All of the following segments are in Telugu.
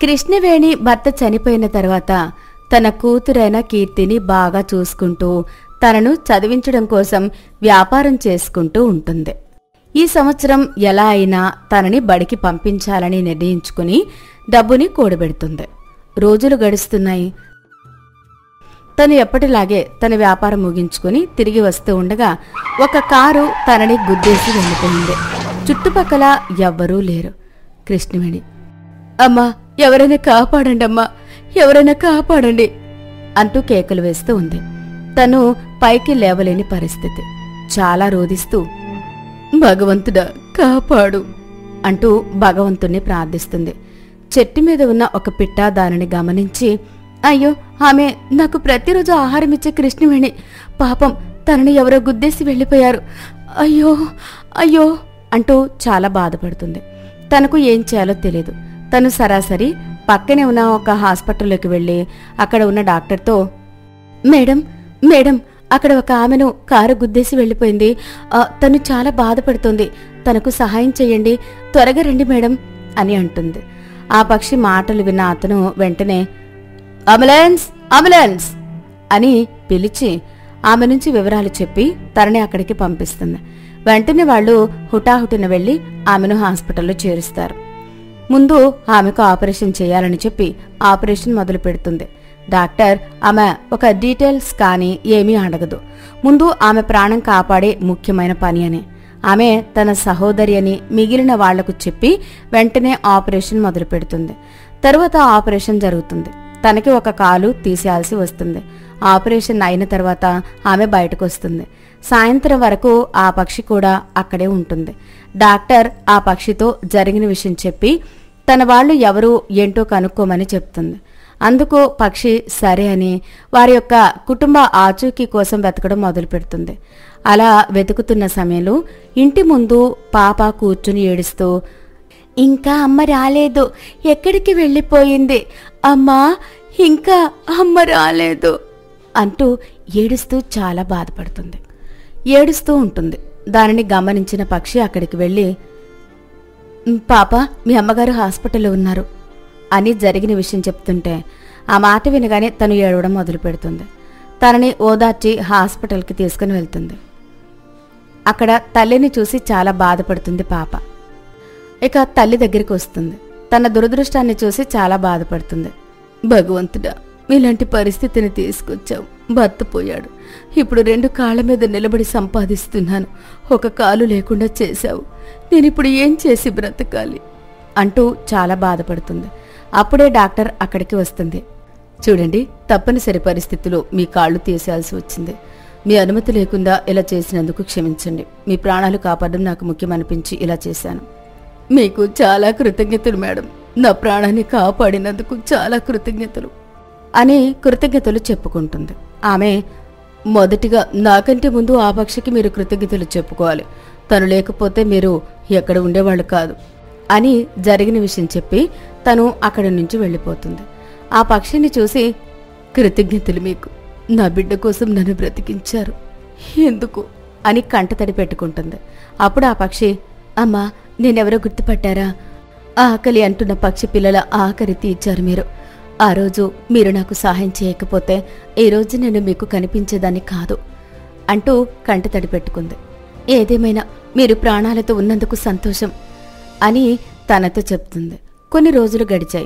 కృష్ణవేణి భర్త చనిపోయిన తర్వాత తన కూతురైన కీర్తిని బాగా చూసుకుంటూ తనను చదివించడం కోసం వ్యాపారం చేసుకుంటూ ఉంటుంది. ఈ సంవత్సరం ఎలా అయినా తనని బడికి పంపించాలని నిర్ణయించుకుని డబ్బుని కూడబెడుతుంది. రోజులు గడుస్తున్నాయి. తను ఎప్పటిలాగే తన వ్యాపారం ముగించుకుని తిరిగి వస్తూ ఉండగా ఒక కారు తనని గుద్దేసి వెళ్ళిపోయింది. చుట్టుపక్కల ఎవ్వరూ లేరు. కృష్ణవేణి, అమ్మా, ఎవరైనా కాపాడండి, అమ్మా, ఎవరైనా కాపాడండి అంటూ కేకలు వేస్తూ ఉంది. తను పైకి లేవలేని పరిస్థితి. చాలా రోదిస్తూ, భగవంతుడా కాపాడు అంటూ భగవంతుణ్ణి ప్రార్థిస్తుంది. చెట్టు మీద ఉన్న ఒక పిట్ట దానిని గమనించి, అయ్యో, ఆమె నాకు ప్రతిరోజు ఆహారం ఇచ్చే కృష్ణవేణి, పాపం తనని ఎవరో గుద్దేసి వెళ్ళిపోయారు, అయ్యో అయ్యో అంటూ చాలా బాధపడుతుంది. తనకు ఏం చేయాలో తెలియదు. తను సరాసరి పక్కనే ఉన్న ఒక హాస్పిటల్లోకి వెళ్ళి అక్కడ ఉన్న డాక్టర్తో, మేడం మేడం, అక్కడ ఒక ఆమెను కారు గుద్దేసి వెళ్ళిపోయింది, తను చాలా బాధపడుతుంది, తనకు సహాయం చెయ్యండి, త్వరగా రండి మేడం అని అంటుంది. ఆ పక్షి మాటలు విన్న అతను వెంటనే అంబులెన్స్ అంబులెన్స్ అని పిలిచి ఆమె నుంచి వివరాలు చెప్పి తనని అక్కడికి పంపిస్తుంది. వెంటనే వాళ్ళు హుటాహుటిన వెళ్లి ఆమెను హాస్పిటల్లో చేరుస్తారు. ముందు ఆమెకు ఆపరేషన్ చేయాలని చెప్పి ఆపరేషన్ మొదలు పెడుతుంది. డాక్టర్ ఆమె ఒక డీటెయిల్స్ కానీ ఏమీ అడగదు. ముందు ఆమె ప్రాణం కాపాడే ముఖ్యమైన పని అని ఆమె తన సహోదరి అని మిగిలిన వాళ్లకు చెప్పి వెంటనే ఆపరేషన్ మొదలు పెడుతుంది. తరువాత ఆపరేషన్ జరుగుతుంది. తనకి ఒక కాలు తీసేయాల్సి వస్తుంది. ఆపరేషన్ అయిన తర్వాత ఆమె బయటకు వస్తుంది. సాయంత్రం వరకు ఆ పక్షి కూడా అక్కడే ఉంటుంది. డాక్టర్ ఆ పక్షితో జరిగిన విషయం చెప్పి తన వాళ్ళు ఎవరు ఏంటో కనుక్కోమని చెప్తుంది. అందుకు పక్షి సరే అని వారి యొక్క కుటుంబ ఆచూకీ కోసం వెతకడం మొదలు పెడుతుంది. అలా వెతుకుతున్న సమయంలో ఇంటి ముందు పాప కూర్చుని ఏడుస్తూ, ఇంకా అమ్మ రాలేదు, ఎక్కడికి వెళ్ళిపోయింది అమ్మా, ఇంకా అమ్మ రాలేదు అంటూ ఏడుస్తూ చాలా బాధపడుతుంది. ఏడుస్తూ ఉంటుంది. దానిని గమనించిన పక్షి అక్కడికి వెళ్ళి, పాప, మీ అమ్మగారు హాస్పిటల్లో ఉన్నారు అని జరిగిన విషయం చెప్తుంటే ఆ మాట వినగానే తను ఏడవడం మొదలు పెడుతుంది. తనని ఓదార్చి హాస్పిటల్కి తీసుకుని వెళ్తుంది. అక్కడ తల్లిని చూసి చాలా బాధపడుతుంది పాప. ఇక తల్లి దగ్గరికి వస్తుంది. తన దురదృష్టాన్ని చూసి చాలా బాధపడుతుంది. భగవంతుడా, ఇలాంటి పరిస్థితిని తీసుకొచ్చావు, భర్త పోయాడు, ఇప్పుడు 2 కాళ్ళ మీద నిలబడి సంపాదిస్తున్నాను, ఒక కాలు లేకుండా చేశావు, నేనిప్పుడు ఏం చేసి బ్రతకాలి అంటూ చాలా బాధపడుతుంది. అప్పుడే డాక్టర్ అక్కడికి వస్తుంది. చూడండి, తప్పనిసరి పరిస్థితిలో మీ కాళ్ళు తీసేయాల్సి వచ్చింది, మీ అనుమతి లేకుండా ఇలా చేసినందుకు క్షమించండి, మీ ప్రాణాలు కాపాడడం నాకు ముఖ్యమనిపించి ఇలా చేశాను. మీకు చాలా కృతజ్ఞతలు మేడం, నా ప్రాణాన్ని కాపాడినందుకు చాలా కృతజ్ఞతలు అని కృతజ్ఞతలు చెప్పుకుంటుంది. ఆమె, మొదటిగా నాకంటే ముందు ఆ పక్షికి మీరు కృతజ్ఞతలు చెప్పుకోవాలి, తను లేకపోతే మీరు ఎక్కడ ఉండేవాళ్ళు కాదు అని జరిగిన విషయం చెప్పి తను అక్కడి నుంచి వెళ్ళిపోతుంది. ఆ పక్షిని చూసి, కృతజ్ఞతలు మీకు, నా బిడ్డ కోసం నన్ను బ్రతికించారు, ఎందుకు అని కంటతడి పెట్టుకుంటుంది. అప్పుడు ఆ పక్షి, అమ్మా, నేనెవరో గుర్తుపట్టారా, ఆకలి అంటున్న పక్షి పిల్లల ఆకలి తీర్చారు మీరు, ఆ రోజు మీరు నాకు సహాయం చేయకపోతే ఈ రోజు నేను మీకు కనిపించేదాన్ని కాదు అంటూ కంటతడి పెట్టుకుంది. ఏదేమైనా మీరు ప్రాణాలతో ఉన్నందుకు సంతోషం అని తనతో చెప్తుంది. కొన్ని రోజులు గడిచాయి.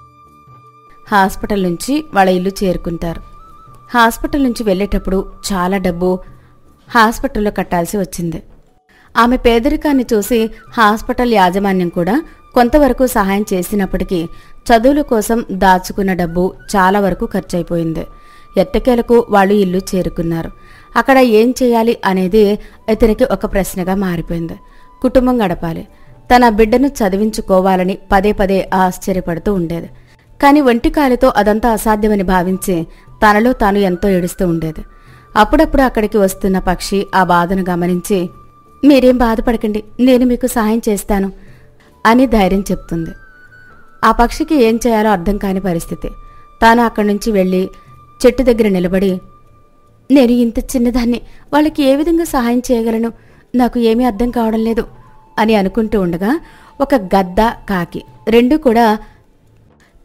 హాస్పిటల్ నుంచి వాళ్ళ ఇల్లు చేరుకుంటారు. హాస్పిటల్ నుంచి వెళ్లేటప్పుడు చాలా డబ్బు హాస్పిటల్లో కట్టాల్సి వచ్చింది. ఆమె పేదరికాన్ని చూసి హాస్పిటల్ యాజమాన్యం కూడా కొంతవరకు సహాయం చేసినప్పటికీ చదువుల కోసం దాచుకున్న డబ్బు చాలా వరకు ఖర్చయిపోయింది. ఎట్టకేలకు వాళ్ళు ఇల్లు చేరుకున్నారు. అక్కడ ఏం చేయాలి అనేది ఇతనికి ఒక ప్రశ్నగా మారిపోయింది. కుటుంబం గడపాలి, తన బిడ్డను చదివించుకోవాలని పదే పదే ఆశ్చర్యపడుతూ ఉండేది. కాని ఒంటికాలితో అదంతా అసాధ్యమని భావించి తనలో తాను ఎంతో ఏడుస్తూ ఉండేది. అప్పుడప్పుడు అక్కడికి వస్తున్న పక్షి ఆ బాధను గమనించి, మీరేం బాధపడకండి, నేను మీకు సహాయం చేస్తాను అని ధైర్యం చెప్తుంది. ఆ పక్షికి ఏం చేయాలో అర్థం కాని పరిస్థితి. తాను అక్కడి నుంచి వెళ్లి చెట్టు దగ్గర నిలబడి, నేను ఇంత చిన్నదాన్ని, వాళ్ళకి ఏ విధంగా సహాయం చేయగలను, నాకు ఏమీ అర్థం కావడం లేదు అని అనుకుంటూ ఉండగా ఒక గద్ద, కాకి 2 కూడా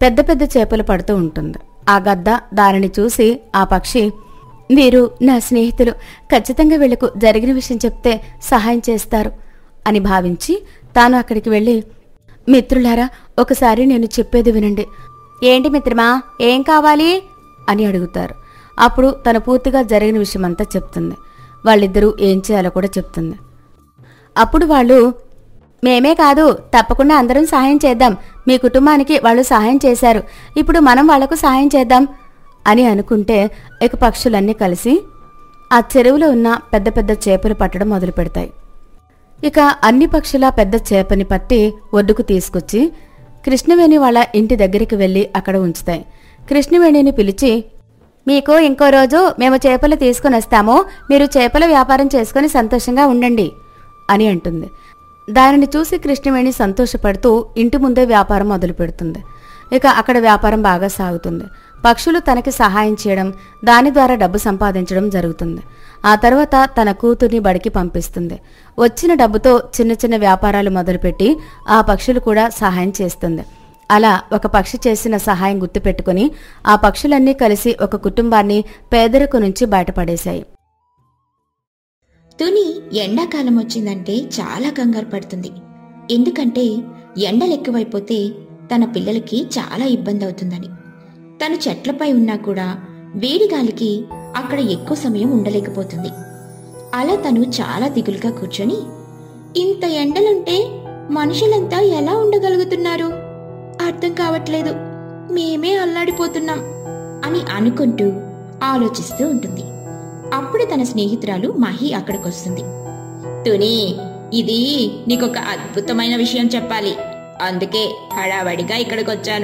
పెద్ద పెద్ద చేపలు పడుతూ ఉంటుంది. ఆ గద్ద దానిని చూసి ఆ పక్షి, వీరు నా స్నేహితులు, ఖచ్చితంగా వీళ్లకు జరిగిన విషయం చెప్తే సహాయం చేస్తారు అని భావించి తాను అక్కడికి వెళ్ళి, మిత్రులారా, ఒకసారి నేను చెప్పేది వినండి. ఏంటి మిత్రమా, ఏం కావాలి అని అడుగుతారు. అప్పుడు తను పూర్తిగా జరిగిన విషయమంతా చెప్తుంది. వాళ్ళిద్దరూ ఏం చేయాలో కూడా చెప్తుంది. అప్పుడు వాళ్ళు, మేమే కాదు, తప్పకుండా అందరం సహాయం చేద్దాం. మీ కుటుంబానికి వాళ్ళు సహాయం చేశారు, ఇప్పుడు మనం వాళ్లకు సహాయం చేద్దాం అని అనుకుంటే ఇక పక్షులన్నీ కలిసి ఆ చెరువులో ఉన్న పెద్ద పెద్ద చేపలు పట్టడం మొదలు పెడతాయి. ఇక అన్ని పక్షుల పెద్ద చేపని పట్టి ఒడ్డుకు తీసుకొచ్చి కృష్ణవేణి వాళ్ళ ఇంటి దగ్గరికి వెళ్లి అక్కడ ఉంచుతాయి. కృష్ణవేణిని పిలిచి, మీకు ఇంకో రోజు మేము చేపలు తీసుకుని వస్తాము, మీరు చేపల వ్యాపారం చేసుకుని సంతోషంగా ఉండండి అని అంటుంది. దానిని చూసి కృష్ణవేణి సంతోషపడుతూ ఇంటి ముందే వ్యాపారం మొదలు పెడుతుంది. ఇక అక్కడ వ్యాపారం బాగా సాగుతుంది. పక్షులు తనకి సహాయం చేయడం, దాని ద్వారా డబ్బు సంపాదించడం జరుగుతుంది. ఆ తర్వాత తన కూతుర్ని బడికి పంపిస్తుంది. వచ్చిన డబ్బుతో చిన్న చిన్న వ్యాపారాలు మొదలుపెట్టి ఆ పక్షులు కూడా సహాయం చేస్తుంది. అలా ఒక పక్షి చేసిన సహాయం గుర్తుపెట్టుకుని ఆ పక్షులన్నీ కలిసి ఒక కుటుంబాన్ని పేదరికం నుంచి బయటపడేశాయి. తుని ఎండాకాలం వచ్చిందంటే చాలా కంగారు పడుతుంది. ఎందుకంటే ఎండలెక్కువైపోతే తన పిల్లలకి చాలా ఇబ్బంది అవుతుందని. తను చెట్లపై ఉన్నా కూడా వేడిగాలికి అక్కడ ఎక్కువ సమయం ఉండలేకపోతుంది. అలా తను చాలా దిగులుగా కూర్చొని, ఇంత ఎండలుంటే మనుషులంతా ఎలా ఉండగలుగుతున్నారు, అర్థం కావట్లేదు, మేమే అల్లాడిపోతున్నాం అని అనుకుంటూ ఆలోచిస్తూ ఉంటుంది. అప్పుడు తన స్నేహితురాలు మహి అక్కడికొస్తుంది. తుని, ఇది నీకొక అద్భుతమైన విషయం చెప్పాలి, అందుకే హడావడిగా ఇక్కడికొచ్చాను.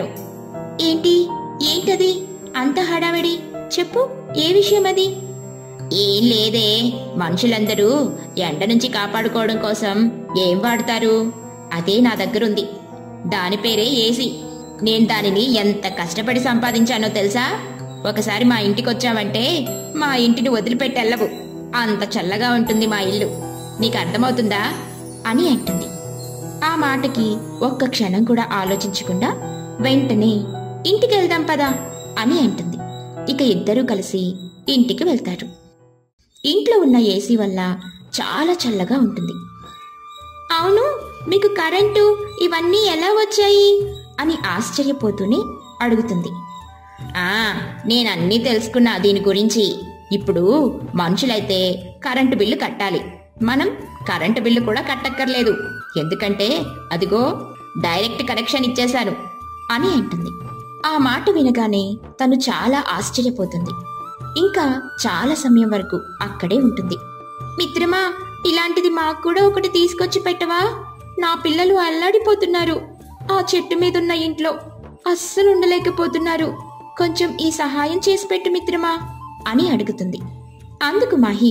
ఏంటది అంత హడావడి, చెప్పు, ఏ విషయం అది? ఏం లేదే, మనుషులందరూ ఎండ నుంచి కాపాడుకోవడం కోసం ఏం వాడతారు, అదే నా దగ్గరుంది. దాని పేరే ఏసీ. నేను దానిని ఎంత కష్టపడి సంపాదించానో తెలుసా? ఒకసారి మా ఇంటికొచ్చావంటే మా ఇంటిని వదిలిపెట్టెళ్ళవు, అంత చల్లగా ఉంటుంది మా ఇల్లు, నీకు అర్థమవుతుందా అని అంటుంది. ఆ మాటకి ఒక్క క్షణం కూడా ఆలోచించకుండా వెంటనే ఇంటికెళ్దాం పదా అని అంటుంది. ఇక ఇద్దరూ కలిసి ఇంటికి వెళ్తారు. ఇంట్లో ఉన్న ఏసీ వల్ల చాలా చల్లగా ఉంటుంది. అవును, మీకు కరెంటు ఇవన్నీ ఎలా వచ్చాయి అని ఆశ్చర్యపోతూనే అడుగుతుంది. నేనన్నీ తెలుసుకున్నా దీని గురించి. ఇప్పుడు మనుషులైతే కరెంటు బిల్లు కట్టాలి, మనం కరెంటు బిల్లు కూడా కట్టక్కర్లేదు, ఎందుకంటే అదిగో డైరెక్ట్ కనెక్షన్ ఇచ్చేశాను అని అంటుంది. ఆ మాట వినగానే తను చాలా ఆశ్చర్యపోతుంది. ఇంకా చాలా సమయం వరకు అక్కడే ఉంటుంది. మిత్రమా, ఇలాంటిది మాకు కూడా ఒకటి తీసుకొచ్చి పెట్టవా? నా పిల్లలు అల్లాడిపోతున్నారు, ఆ చెట్టు మీదున్న ఇంట్లో అస్సలు ఉండలేకపోతున్నారు, కొంచెం ఈ సహాయం చేసి పెట్టు మిత్రమా అని అడుగుతుంది. అందుకు మహి,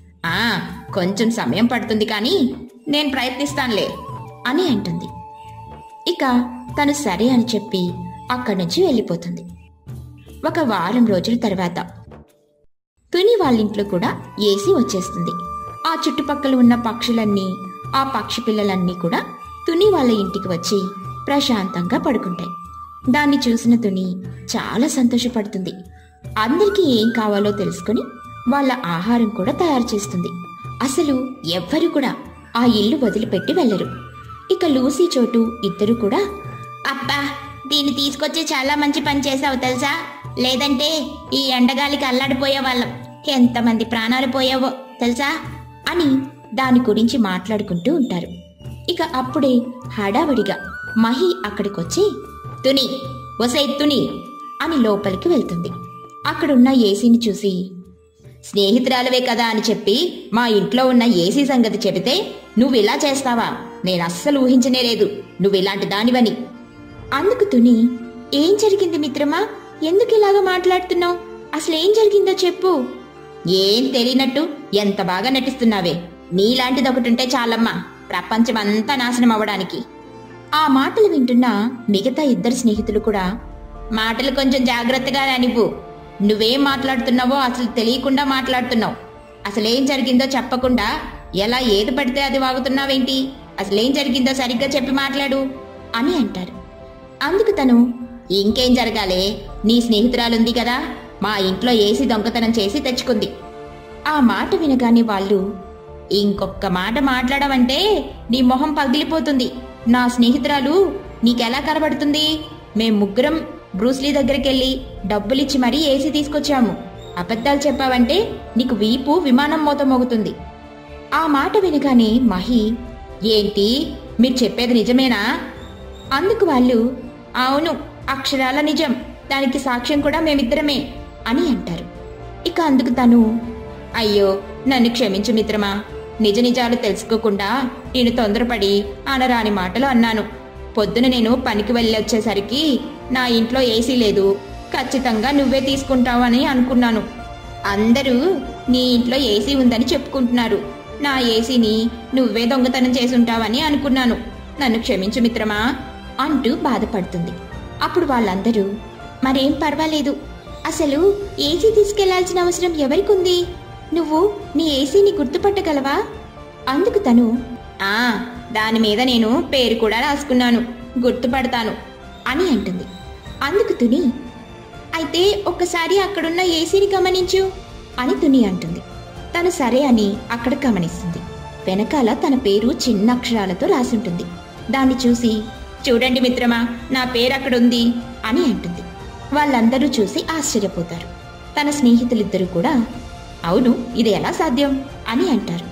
కొంచెం సమయం పడుతుంది కానీ నేను ప్రయత్నిస్తానులే అని అంటుంది. ఇక తను సరే అని చెప్పి అక్కడి నుంచి వెళ్ళిపోతుంది. ఒక వారం రోజుల తర్వాత తుని వాళ్ళింట్లో కూడా ఏసీ వచ్చేస్తుంది. ఆ చుట్టుపక్కల ఉన్న పక్షులన్నీ, ఆ పక్షి పిల్లలన్నీ కూడా తుని వాళ్ళ ఇంటికి వచ్చి ప్రశాంతంగా పడుకుంటాయి. దాన్ని చూసిన తుని చాలా సంతోషపడుతుంది. అందరికీ ఏం కావాలో తెలుసుకుని వాళ్ళ ఆహారం కూడా తయారు చేస్తుంది. అసలు ఎవ్వరూ కూడా ఆ ఇల్లు వదిలిపెట్టి వెళ్లరు. ఇక లూసీ చోటు ఇద్దరు కూడా, అబ్బా, దీన్ని తీసుకొచ్చి చాలా మంచి పని చేసావు తెలుసా, లేదంటే ఈ ఎండగాలికి అల్లాడిపోయే వాళ్ళం, ఎంతమంది ప్రాణాలు పోయావో తెలుసా అని దాని గురించి మాట్లాడుకుంటూ ఉంటారు. ఇక అప్పుడే హడావడిగా మహి అక్కడికొచ్చి, తుని, ఒసై తుని అని లోపలికి వెళ్తుంది. అక్కడున్న ఏసీని చూసి, స్నేహితురాలవే కదా అని చెప్పి మా ఇంట్లో ఉన్న ఏసీ సంగతి చెబితే నువ్విలా చేస్తావా? నేను అస్సలు ఊహించనే లేదు నువ్విలాంటి దానివని. అందుకు తుని, ఏం జరిగింది మిత్రమా, ఎందుకు ఇలాగా మాట్లాడుతున్నావు, అసలేం జరిగిందో చెప్పు. ఏం తెలియనట్టు ఎంత బాగా నటిస్తున్నావే, నీలాంటిదొకటుంటే చాలమ్మా ప్రపంచమంతా నాశనం అవ్వడానికి. ఆ మాటలు వింటున్న మిగతా ఇద్దరు స్నేహితులు కూడా, మాటలు కొంచెం జాగ్రత్తగా రానివ్వు, నువ్వేం మాట్లాడుతున్నావో అసలు తెలియకుండా మాట్లాడుతున్నావు, అసలేం జరిగిందో చెప్పకుండా ఎలా ఏది పడితే అది వాగుతున్నావేంటి, అసలేం జరిగిందో సరిగ్గా చెప్పి మాట్లాడు అని అంటారు. అందుకు తను, ఇంకేం జరగాలే, నీ స్నేహితురాలుంది కదా, మా ఇంట్లో ఏసీ దొంగతనం చేసి తెచ్చుకుంది. ఆ మాట వినగానే వాళ్ళు, ఇంకొక్క మాట మాట్లాడవంటే నీ మొహం పగిలిపోతుంది. నా స్నేహితురాలు నీకెలా కనబడుతుంది? మేం ముగ్గురం బ్రూస్లీ దగ్గరికెళ్ళి డబ్బులిచ్చి మరీ ఏసీ తీసుకొచ్చాము. అబద్ధాలు చెప్పావంటే నీకు వీపు విమానం మోత మోగుతుంది. ఆ మాట వినగానే మహి, ఏంటి మీరు చెప్పేది నిజమేనా? అందుకు వాళ్ళు, అవును, అక్షరాల నిజం, దానికి సాక్ష్యం కూడా మేమిద్దరమే అని అంటారు. ఇక అందుకు తను, అయ్యో నన్ను క్షమించు మిత్రమా, నిజ నిజాలు తెలుసుకోకుండా నేను తొందరపడి అనరాని మాటలు అన్నాను. పొద్దున నేను పనికి వెళ్ళొచ్చేసరికి నా ఇంట్లో ఏసీ లేదు, ఖచ్చితంగా నువ్వే తీసుకుంటావని అనుకున్నాను. అందరూ నీ ఇంట్లో ఏసీ ఉందని చెప్పుకుంటున్నారు, నా ఏసీని నువ్వే దొంగతనం చేసుంటావని అనుకున్నాను, నన్ను క్షమించు మిత్రమా అంటూ బాధపడుతుంది. అప్పుడు వాళ్ళందరూ, మరేం పర్వాలేదు, అసలు ఏసీ తీసుకెళ్లాల్సిన అవసరం ఎవరికుంది? నువ్వు నీ ఏసీని గుర్తుపట్టగలవా? అందుకు తను, దాని మీద నేను పేరు కూడా రాసుకున్నాను, గుర్తుపడతాను అని అంటుంది. అందుకు తుని, అయితే ఒక్కసారి అక్కడున్న ఏసీని గమనించు అని తుని అంటుంది. తను సరే అని అక్కడ గమనిస్తుంది. వెనకాల తన పేరు చిన్న అక్షరాలతో రాసుంటుంది. దాన్ని చూసి, చూడండి మిత్రమా, నా పేరు అక్కడుంది అని అంటుంది. వాళ్ళందరూ చూసి ఆశ్చర్యపోతారు. తన స్నేహితులిద్దరూ కూడా, అవును, ఇది ఎలా సాధ్యం అని అంటారు.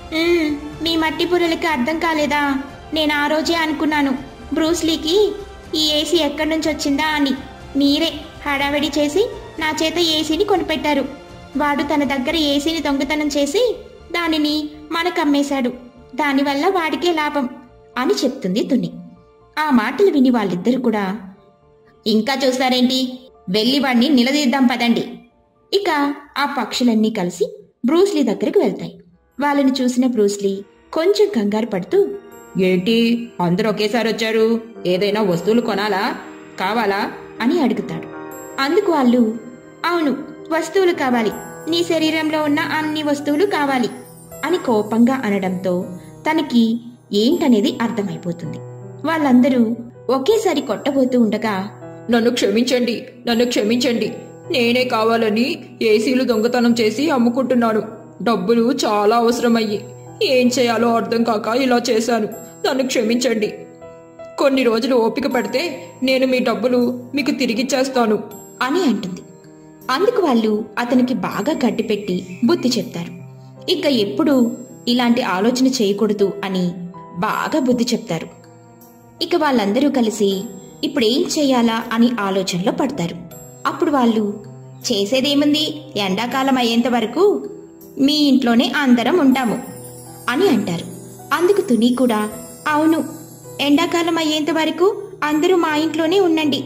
మీ మట్టి బుర్రలకి అర్థం కాలేదా? నేను ఆ రోజే అనుకున్నాను బ్రూస్లీకి ఈ ఏసీ ఎక్కడి నుంచి వచ్చిందా అని. మీరే హడావిడి చేసి నా చేత ఏసీని కొనిపెట్టారు. వాడు తన దగ్గర ఏసీని దొంగతనం చేసి దానిని మనకమ్మేశాడు, దానివల్ల వాడికే లాభం అని చెప్తుంది తుని. ఆ మాటలు విని వాళ్ళిద్దరూ కూడా, ఇంకా చూస్తారేంటి, వెళ్ళి వాడిని నిలదీద్దాం పదండి. ఇక ఆ పక్షులన్నీ కలిసి బ్రూస్లీ దగ్గరికి వెళ్తాయి. వాళ్ళని చూసిన బ్రూస్లీ కొంచెం కంగారు పడుతూ, ఏంటి అందరూ ఒకేసారి వచ్చారు, ఏదైనా వస్తువులు కొనాలా, కావాలా అని అడుగుతాడు. అందుకు వాళ్ళు, అవును, వస్తువులు కావాలి, నీ శరీరంలో ఉన్న అన్ని వస్తువులు కావాలి అని కోపంగా అనడంతో తనకి ఏంటనేది అర్థమైపోతుంది. వాళ్ళందరూ ఒకేసారి కొట్టబోతూ ఉండగా, నన్ను క్షమించండి, నన్ను క్షమించండి, నేనే కావాలని ఏసీలు దొంగతనం చేసి అమ్ముకుంటున్నాను. డబ్బులు చాలా అవసరమయ్యి ఏం చేయాలో అర్థం కాక ఇలా చేశాను, నన్ను క్షమించండి. కొన్ని రోజులు ఓపిక పడితే నేను మీ డబ్బులు మీకు తిరిగిచ్చేస్తాను అని అంటుంది. అందుకు వాళ్ళు అతనికి బాగా గడ్డిపెట్టి బుద్ధి చెప్తారు. ఇక ఎప్పుడు ఇలాంటి ఆలోచన చేయకూడదు అని బాగా బుద్ధి చెప్తారు. ఇక వాళ్ళందరూ కలిసి ఇప్పుడేం చెయ్యాలా అని ఆలోచనలో పడతారు. అప్పుడు వాళ్ళు, చేసేదేముంది, ఎండాకాలం అయ్యేంత వరకు మీ ఇంట్లోనే అందరం ఉంటాము అని అంటారు. అందుకు తుని కూడా, అవును, ఎండాకాలం అయ్యేంత వరకు అందరూ మా ఇంట్లోనే ఉండండి.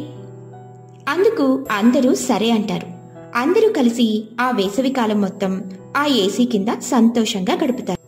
అందుకు అందరూ సరే అంటారు. అందరూ కలిసి ఆ వేసవికాలం మొత్తం ఆ ఏసీ కింద సంతోషంగా గడుపుతారు.